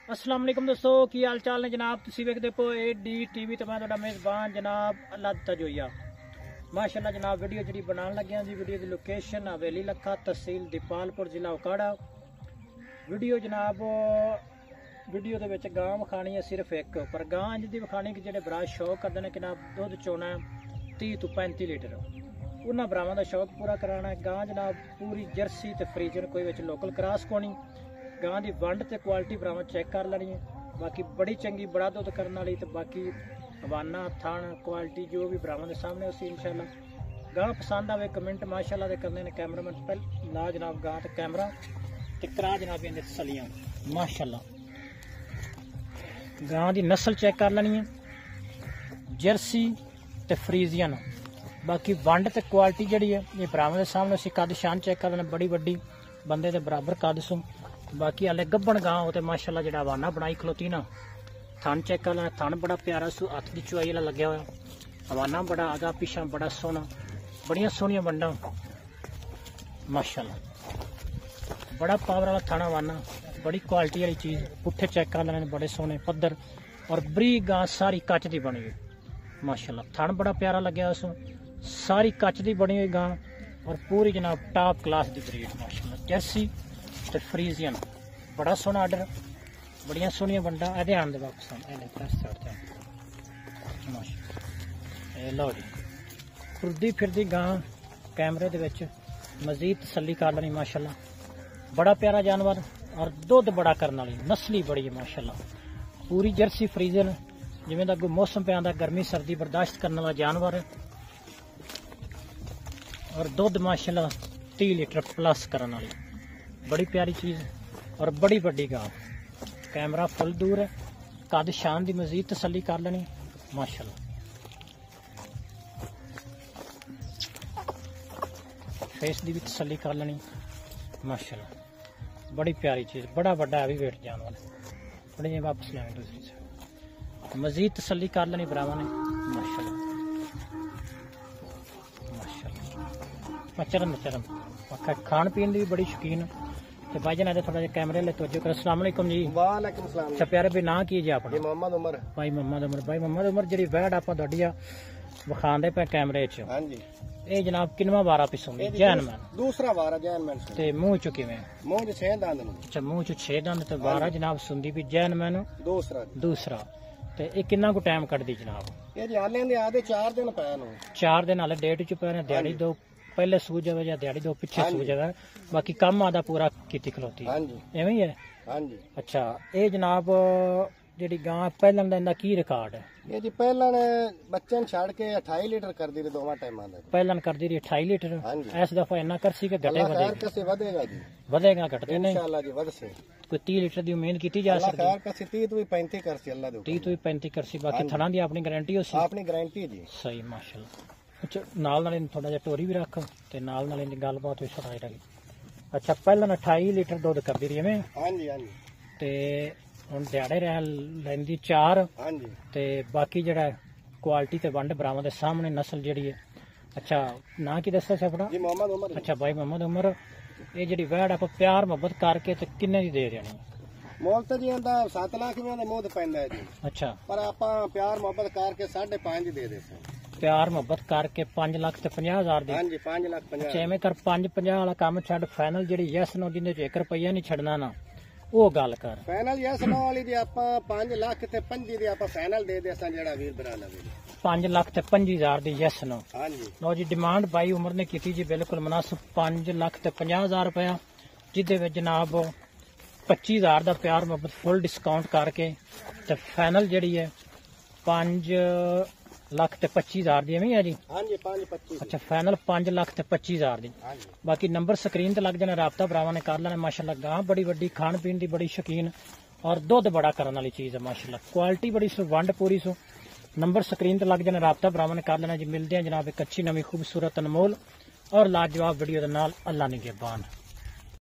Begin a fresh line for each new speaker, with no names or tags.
अस्सलाम वालेकुम दोस्तों की हाल चाल ने जनाब तुसी वेखदे पो AD TV तो मैं तुहाडा मेज़बान जनाब अल्लाह तजोया माशाअल्लाह जनाब वीडियो जी बनाने लगे जी। वीडियो की लोकेशन हवेली लखा तहसील दीपालपुर जिला उकाड़ा। वीडियो जनाब वीडियो दे विच गां विखानी है सिर्फ एक, पर गां इंज दी विखानी कि जेह्ड़े भरा शौक करदे ने कि जनाब दुध चोना 30 तो 35 लीटर उन्हां भरावां दा शौक पूरा कराना है। गां जनाब पूरी जर्सी ते फ्रीजन कोई विच लोकल क्रॉस कोनी। गां की वंड ते क्वालिटी भरावां चेक कर लैनी है। बाकी बड़ी चंगी बड़ा दुध करने वाली तो बाकी हवाना थान क्वालिटी जो भी भरावां दे सामने उसी इंशाअल्लाह। गां पसंद आवे कमेंट माशाअल्लाह दे करने ने कैमरामैन पहले ला जनाब गां ते कैमरा ते करा जनाब इहदे सलियां माशाअल्लाह। गां की नस्ल चेक कर लैनी है जर्सी ते फ्रीजियन। बाकी वंड ते क्वालिटी जिहड़ी है ये भरावां दे सामने उसी कद शान चेक कर लेना बड़ी वड्डी बंदे दे बराबर कद सो। बाकी हाले गब्बन गां हो माशाअल्लाह जो हवाना बनाई खलोती ना थन चेक कर लेना। थन बड़ा प्यारा सू हथ की चुआई वाला लग्या हुआ हवाना बड़ा आगा पिछा बड़ा सोहना बड़िया सोहनिया वंडा माशाअल्लाह। बड़ा पावर वाला थन हवाना बड़ी क्वालिटी वाली चीज़ पुट्ठे चेक कर लेने बड़े सोहने पद्धर और बरीक गां सारी कच की बनी हुई माशाअल्लाह। थन बड़ा प्यारा लग्या उसू सारी कच की बनी हुई गां और पूरी जनाब टॉप क्लास की ब्रीड माशाअल्लाह। जर्सी ते फ्रीजियन बड़ा सोहना आर्डर बड़िया सोहनिया वंडा ए ध्यान दे वापस लो जी। टुरदी फिरदी गां कैमरे दे विच मजीद तसल्ली कर लैनी माशाअल्लाह। बड़ा प्यारा जानवर और दुध बड़ा करने वाली नस्ली बड़ी है माशाअल्लाह। पूरी जर्सी फ्रीजन जिवें दा कोई मौसम पे आंदा गर्मी सर्दी बर्दाश्त करने वाला जानवर है और दुध माशाअल्लाह 30 लीटर प्लस करने वाली बड़ी प्यारी चीज़ और बड़ी वड्डी गां। कैमरा फुल दूर है कद शान की मजीद तसल्ली कर लेनी माशाअल्लाह। फेस की भी तसल्ली कर लेनी माशाअल्लाह। बड़ी प्यारी चीज़ बड़ा वड्डा हैवी वेट जानवर बड़े जी वापस लेंगे दूसरी से मजीद तसल्ली कर लेनी भरावां ने माशाअल्लाह माशाअल्लाह। चरम चरम खाण पीन की भी बड़ी शौकीन तो भाई जन थोड़ा जिहा कैमरे ले तवज्जो करो। अस्सलाम वालेकुम जी।
वालेकुम सलाम।
अच्छा प्यारे भी ना की जी अपना
मोहम्मद उमर
भाई मोहम्मद उमर। भाई मोहम्मद उमर जी वैड आप विखाते पे कैमरे च
हाँ जी
ये जनाब किनवा वारा पिसोंदी जैनमैन
दूसरा वारा जैनमैन
ते मुंह चो किवें
मुंह च 6 दंद ने।
अच्छा मुंह च 6 दंद ते वारा जनाब सुंदी भी जैनमैन दूसरा ते ये किन्ना को टाइम कटदी जनाब?
ये जी हाले दे आदे 4 दिन पै नु
4 दिन हाले डेट च पै ने दिहाड़ी दो पहले सू जावे या दिहाड़ी दो पीछे सू जावे बाकी कम आदा पूरा कीती खलोती एवं ही है।
हाँ जी
अच्छा ये जनाब जी गां पहलन दा की रिकॉर्ड है?
ये जी पहलन बच्चन छड़ के 28 लीटर कर दी दोवां टाइमां दे पहलन
कर दी 28 लीटर। इस दफा इन्ना करसी के घटे
वधेगा जी
वधेगा घटते नहीं
इंशाअल्लाह जी वधसे
कोई 30 लीटर की उम्मीद की जा सकती है।
30 तो 35 करसी अल्लाह दे
30 तो 35 करसी बाकी थना दी अपनी गारंटी हो सी
अपनी गारंटी जी
सही माशाअल्लाह। अच्छा नाल थोड़ा जिहा टोरी भी रख ते नाल गलबात भी सुनाई रही। अच्छा पहले 28 लीटर दुध कर दी रही है
हाँ जी हाँ जी
ते हुण दिहाड़े रह लैंदी 4
हाँ जी ते
बाकी जिहड़ा क्वालिटी ते वंड भरावां दे सामने नस्ल जिहड़ी है। अच्छा ना की दस्सिया सी अपना?
जी मोहम्मद उमर।
अच्छा भाई मोहम्मद उमर ये जिहड़ी वैड आप प्यार मोहब्बत करके ते किन्ने दी दे देनी?
मोल तो जी आंदा 7 लाख रुपए दा मुंह पैंदा है जी।
अच्छा पर
आपां प्यार मोहब्बत करके 5.5 दे दे
प्यार मोहब्बत करके 5 लाख ते 50,000 दी।
हाँ जी 5 लाख 50।
अच्छा एवें कर 5-50 वाला काम छड़ फाइनल जिहड़ी यस नो जिंदे च 1 रुपया नहीं छड़ना ना वो गल कर
फाइनल यस नो वाली दी आपां 5 लाख ते 5 दी आपां फाइनल दे दे असां जेड़ा वीर भरा लवे 5
लाख ते 25,000 दी यस नो।
हाँ जी
लो जी डिमांड भाई उमर ने की जी बिल्कुल मुनासिब 5 लाख ते 50,000 रुपया जिदे विच जनाब 25,000 दा प्यार मोहब्बत फुल डिस्काउंट करके ते फाइनल जिहड़ी है 5 लाख ते 25,000 दी है जी।
हाँ जी 5-25। अच्छा
फाइनल 5 लाख ते 25,000 दी। बाकी नंबर स्क्रीन ते लग जाने राबता भरावां ने कर लेना माशाअल्लाह। गां बड़ी वड्डी खाण पीन दी बड़ी शौकीन और दुध बड़ा करने वाली चीज़ है माशाअल्लाह। क्वालिटी बड़ी सो वंड पूरी सो नंबर स्क्रीन ते लग जाने राबता भरावां ने कर लेना जी। मिलते हैं जनाब एक अच्छी नवी खूबसूरत अनमोल और लाजवाब वीडियो दे नाल। अल्लाह निगहबान।